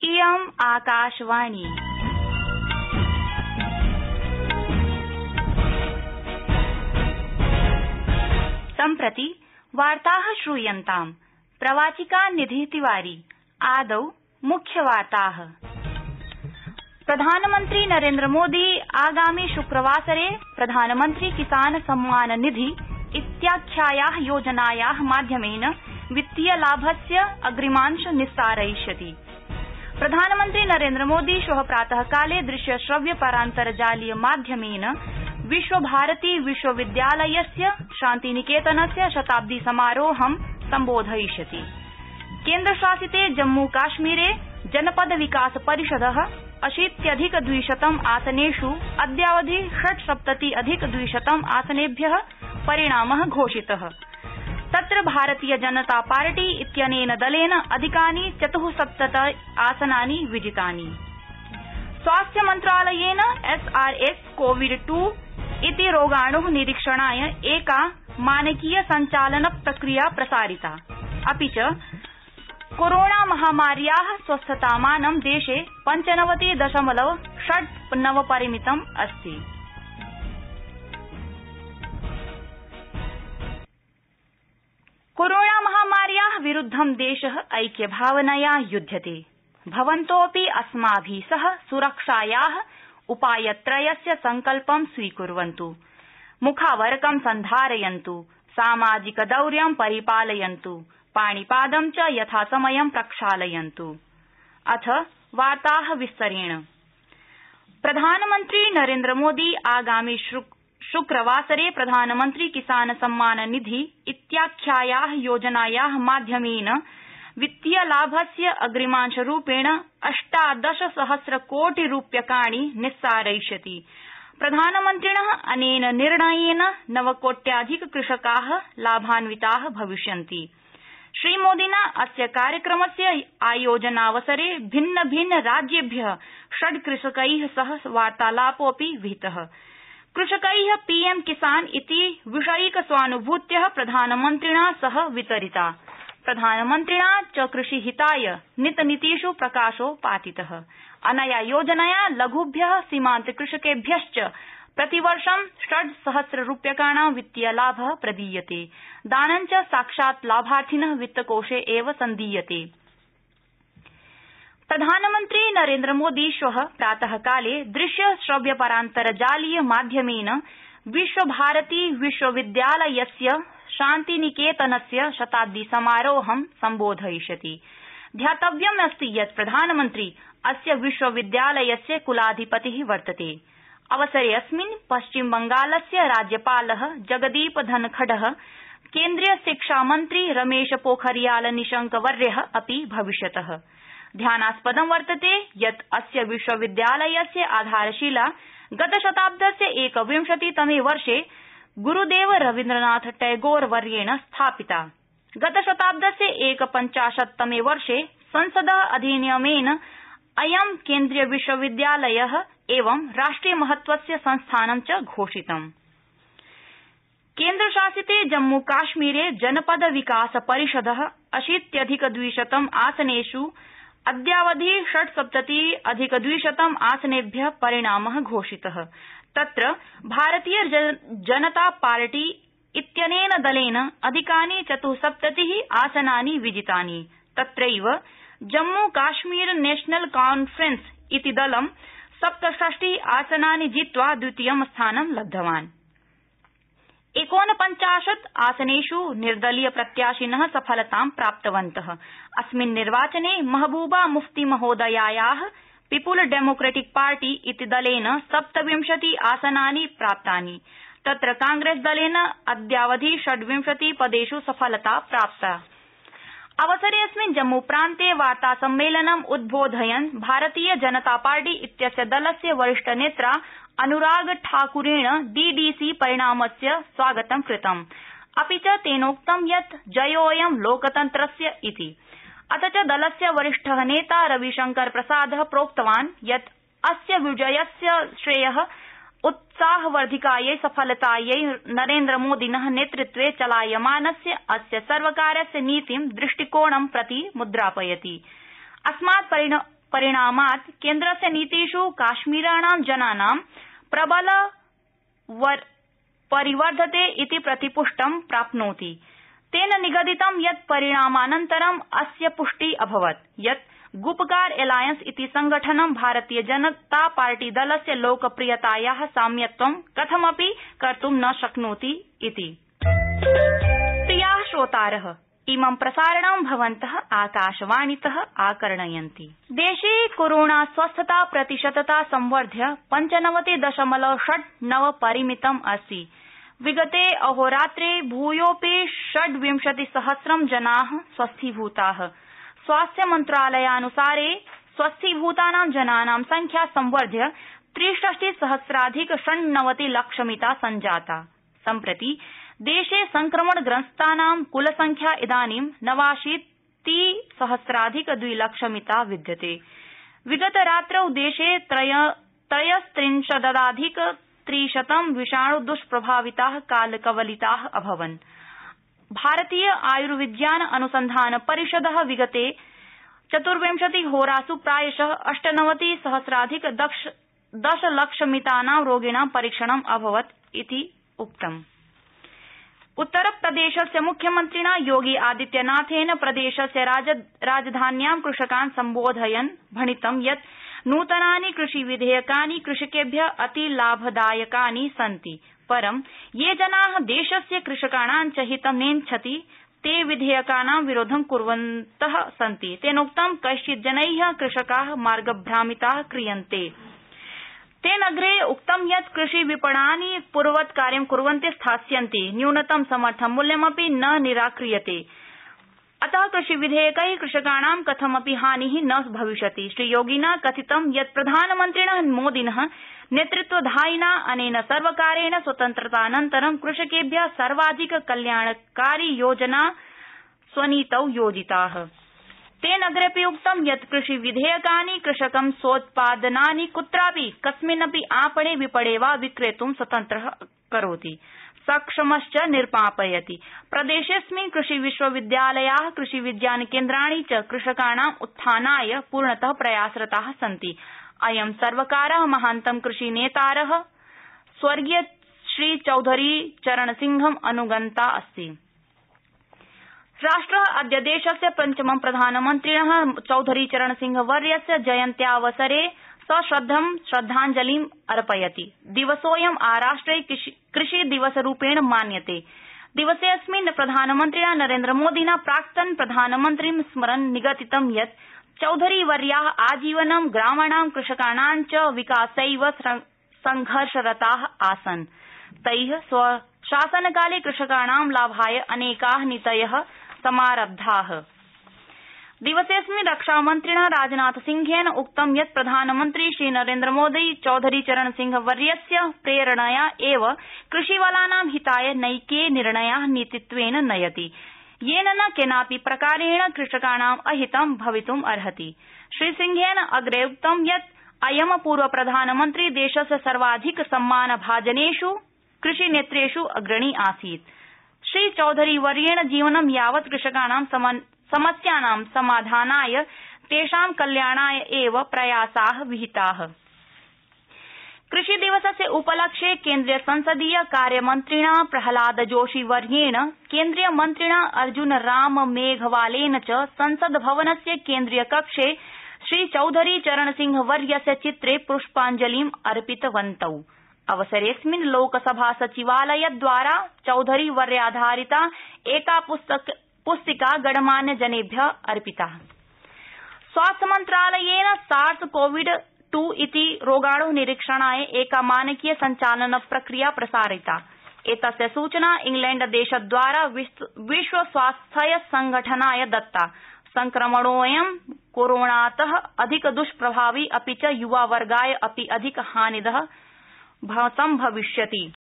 इयम् आकाशवाणी। सम्प्रति वार्ताः श्रूयन्ताम्। प्रवाचिका निधि तिवारी। आदौ मुख्यवार्ताः। प्रधानमन्त्री नरेन्द्र मोदी आगामि शुक्रवासरे प्रधानमन्त्री किसान सम्मान निधि इत्याख्यायाः योजनायाः माध्यमेन वित्तीय लाभस्य अग्रिमांश निस्सारयिष्यति। प्रधानमन्त्री नरेन्द्र मोदी श्वः प्रातःकाले दृश्य श्रव्य परान्तर्जालीय माध्यमेन विश्वभारती विश्वविद्यालयस्य शान्तिनिकेतनस्य शताब्दी समारोहं सम्बोधयिष्यति। केन्द्रशासिते जम्मूकाश्मीरे जनपद विकास परिषदः 80+200 आसनेष् अद्यावधि 670+200 आसनेभ्यः परिणामः घोषितः। तत्र भारतीय जनता पार्टी इत्यनेन दलेन अधिकानि 74 आसनानि विजितानि। स्वास्थ्य मन्त्रालयेन SARS-CoV-2 इति रोगाणोः निरीक्षणाय एका मानकीय सञ्चालन प्रक्रिया प्रसारिता। अपि च कोरोना महामार्याः स्वस्थतामानं देशे 95.69 परिमितम् अस्ति। कोरोना महामार्याः विरुद्धं देशः ऐक्यभावनया युध्यते। भवन्तोऽपि अस्माभिः सह सुरक्षायाः उपायत्रयस्य सङ्कल्पं स्वीकुर्वन्तु। मुखावरकं सन्धारयन्तु, सामाजिकदौर्यं परिपालयन्तु, पाणिपादं च यथासमयं प्रक्षालयन्तु। अथ वार्ताः विस्तरेण। प्रधानमन्त्री नरेन्द्र मोदी आगामि शुक्रवासरे प्रधानमन्त्री किसान सम्मान निधि इत्याख्यायाः योजनायाः माध्यमेन वित्तीय लाभस्य अग्रिमांशरूपेण 18 कोटि रूप्यकाणि निस्सारयिष्यति। प्रधानमन्त्रिणः अनेन निर्णयेन 9 कोट्याधिक कृषकाः लाभान्विताः भविष्यन्ति। श्रीमोदिना अस्य कार्यक्रमस्य आयोजनावसरे भिन्न भिन्न राज्येभ्यः 6 कृषकैः सह वार्तालापोऽपि विहितः। कृषकैः पीएम किसान इति विषयिक स्वानुभूत्यः प्रधानमन्त्रिणा सह वितरिता। प्रधानमन्त्रिणा च कृषिहिताय नीतिषु प्रकाशो पातितः। अनया योजनया लघुभ्यः सीमान्तकृषकेभ्यश्च प्रतिवर्षं 6,000 रूप्यकाणां वित्तीयलाभः प्रदीयते। दानं च साक्षात् लाभार्थिनः वित्तकोषे एव संदीयते। प्रधानमन्त्री नरेन्द्र मोदी श्वः प्रातःकाले दृश्य श्रव्य परान्तर्जालीय माध्यमेन विश्वभारती विश्वविद्यालयस्य शान्तिनिकेतनस्य शताब्दी समारोहं सम्बोधयिष्यति। ध्यातव्यमस्ति यत् प्रधानमन्त्री अस्य विश्वविद्यालयस्य कुलाधिपतिः वर्तते। अवसरेऽस्मिन् पश्चिमबंगालस्य राज्यपालः जगदीप धनखडः, केन्द्रीय शिक्षामन्त्री रमेश पोखरियाल निशंकवर्यः अपि भविष्यतः। ध्यानास्पदं वर्तते यत् अस्य विश्वविद्यालयस्य आधारशिला गतशताब्दस्य 21तमे वर्षे गुरुदेव रवीन्द्रनाथ टैगोर वर्येण स्थापिता। गतशताब्दस्य 51तमे वर्षे संसदः अधिनियमेन अयं केन्द्रीय विश्वविद्यालयः एवं राष्ट्रियमहत्वस्य संस्थानं च घोषितम्। केन्द्रशासिते जम्मूकाश्मीरे जनपद विकास परिषदः 80+200 आसनेष् अद्यावधि 670+200 आसनेभ्यः परिणामः घोषितः। तत्र भारतीय जनता पार्टी इत्यनेन दलेन अधिकानि 74 आसनानि विजितानि। तत्रैव जम्मू काश्मीर नेशनल कॉन्फ्रेंस इति दलं 67 आसनानि जित्वा द्वितीयं स्थानं लब्धवान्। 49 आसनेष् निर्दलीय प्रत्याशिनः सफलतां प्राप्तवन्तः। अस्मिन् निर्वाचने महबूबा मुफ्ती महोदयायाः पीपुल डेमोक्रेटिक पार्टी इति दलेन 27 आसनानि प्राप्तानि। तत्र कांग्रेस दलेन अद्यावधि 26 पदेष् सफलता प्राप्ता। अवसरेऽस्मिन् जम्मूप्रान्ते वार्तासम्मेलनं उद्बोधयन् भारतीय जनता पार्टी इत्यस्य दलस्य वरिष्ठनेत्रा अनुराग ठाकुरेण डीडीसी परिणामस्य स्वागतं कृतम्। अपि च तेनोक्तं यत् जयोऽयं लोकतन्त्रस्य इति। अथ च दलस्य वरिष्ठः नेता रविशंकर प्रसादः प्रोक्तवान् यत् अस्य विजयस्य श्रेयः उत्साहवर्धिकायै सफलतायै नरेन्द्रमोदिनः नेतृत्वे चलायमानस्य अस्य सर्वकारस्य नीतिं दृष्टिकोणं प्रति मुद्रापयति। अस्मात् परिणामात् केन्द्रस्य नीतिष् काश्मीराणां जनानां प्रबल परिवर्धते इति प्रतिपुष्टं प्राप्नोति। तेन निगदितं यत् परिणामानन्तरं अस्य पुष्टि अभवत् यत् गुपकार एलायंस इति संगठनं भारतीय जनता पार्टीदलस्य लोकप्रियताया साम्यत्वं कथमपि कर्तुं न शक्नोति इति। प्रिया श्रोतारः, इमं प्रसारणं भवन्तः आकाशवाणीतः आकर्णयन्ति। देशे कोरोना स्वस्थता प्रतिशतता संवर्ध्य 95.69 परिमितम् अस्ति। विगते अहोरात्रे भूयोपि 26,000 जनाः स्वस्थीभूताः। स्वास्थ्य मन्त्रालयानुसारे स्वस्थीभूतानां जनानां संख्या संवर्ध्य 63,000,96 लक्षमिता संजाता। सम्प्रति देशे संक्रमणग्रस्तानां कुलसंख्या इदानीं 89,000,2 लक्षमिता विद्यते। विगतरात्रौ देशे 33,000,300 विषाणुदुष्प्रभाविताः कालकवलिताः अभवन्। भारतीय आयुर्विज्ञान अनुसन्धान परिषदः विगते 24 होरासु प्रायशः 98,000,10 रोगिणां परीक्षणम् अभवत् इति उक्तम्। उत्तरप्रदेशस्य मुख्यमन्त्रिणा योगी आदित्यनाथेन प्रदेशस्य राजधान्यां कृषकान् सम्बोधयन् भणितं यत् नूतनानि कृषिविधेयकानि कृषकेभ्यः अति लाभदायकानि सन्ति। परं ये जनाः देशस्य कृषकाणां च हितं नेच्छन्ति ते विधेयकानां विरोधं कुर्वन्तः सन्ति। तेनोक्तं कैश्चित् जनैः कृषकाः मार्गभ्रामिताः क्रियन्ते। तेन अग्रे उक्तं यत् कृषिविपणानि पूर्ववत् कार्यं कुर्वन्ते स्थास्यन्ति। न्यूनतम समर्थन मूल्यमपि न निराक्रियते। अतः कृषिविधेयकै कृषकाणां कथमपि हानिः न भविष्यति। श्रीयोगिना कथितं यत् प्रधानमन्त्रिणः मोदिनः नेतृत्वधायिना अनेन सर्वकारेण स्वतन्त्रतानन्तरं कृषकेभ्यः सर्वाधिक कल्याणकारी योजना स्वनीतौ योजिताः। तेन अग्रेपि उक्तं यत् कृषिविधेयकानि कृषकं स्वोत्पादनानि कुत्रापि कस्मिन्नपि आपणे विपणे वा विक्रेतुं स्वतन्त्रः करोति, सक्षमश्च निर्मापयति। प्रदेशेऽस्मिन् कृषिविश्वविद्यालयाः कृषिविज्ञानकेन्द्राणि च कृषकाणाम् उत्थानाय पूर्णतः प्रयासरताः सन्ति। अयं सर्वकारः महान्तं कृषिनेतारः स्वर्गीय श्री चौधरी चरणसिंहम् अनुगन्ता अस्ति। राष्ट्रः अद्य देशस्य पंचमं प्रधानमन्त्रिणः चौधरी चरणसिंहवर्यस्य जयन्त्यावसरे सश्रद्धं श्रद्धाञ्जलिम् अर्पयति। दिवसोऽयं आराष्ट्रे कृषिदिवसरूपेण मान्यते। दिवसेऽस्मिन् प्रधानमन्त्रिणा नरेन्द्रमोदिना प्राक्तन् प्रधानमन्त्रीं स्मरन् निगदितं यत् चौधरीवर्याः आजीवनं ग्रामाणां कृषकाणां च विकासैव संघर्षरताः आसन्। तैः स्वशासनकाले कृषकाणां लाभाय अनेकाः नीतयः समारब्धाः। दिवसेऽस्मिन् रक्षामन्त्रिणा राजनाथसिंहेन उक्तं यत् प्रधानमन्त्री श्रीनरेन्द्रमोदी चौधरीचरणसिंहवर्यस्य प्रेरणया एव कृषिवलानां हिताय नैके निर्णयाः नीतित्वेन नयति, येन न केनापि प्रकारेण कृषकाणाम् अहितं भवितुम् अर्हति। श्रीसिंहेन अग्रे उक्तं यत् अयं पूर्वप्रधानमन्त्री देशस्य सर्वाधिक सम्मानभाजनेष् कृषिनेतृष् अग्रणी आसीत्। श्रीचौधरीवर्येण जीवनं यावत् कृषकाणां समस्यानां समाधानाय तेषां कल्याणाय एव प्रयासाः विहिताः। कृषिदिवसस्य उपलक्ष्ये केन्द्रीय संसदीय कार्यमन्त्रिणा प्रहलादजोशीवर्येण केन्द्रीय मन्त्रिणा अर्जुनराम मेघवालेन च संसद्भवनस्य केन्द्रीयकक्षे श्रीचौधरी चरणसिंहवर्यस्य चित्रे पुष्पाञ्जलिम् अर्पितवन्तौ। अवसरेऽस्मिन् लोकसभा सचिवालयद्वारा चौधरीवर्याधारिता एका पुस्तिका गणमान्यजनेभ्यः अर्पिता। स्वास्थ्यमन्त्रालयेन SARS-CoV-2 इति रोगाणु निरीक्षणाय एका मानकीय संचालन प्रक्रिया प्रसारिता। एतस्य सूचना इंग्लैण्डदेशद्वारा विश्व स्वास्थ्य संघटनाय दत्ता। संक्रमणोऽयं कोरोणातः अधिक दुष्प्रभावी अपि च युवावर्गाय अपि अधिक हानिदः सम्भविष्यति।